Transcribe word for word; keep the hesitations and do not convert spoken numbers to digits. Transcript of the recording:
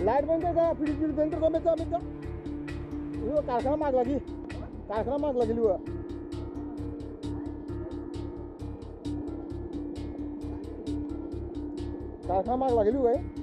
light बंद कर का फ्रीज फ्रीज बंद कर मेचा मेचा वो कारखाना माग लगी कारखाना माग लगी वो कारखाना माग लगी हुआ है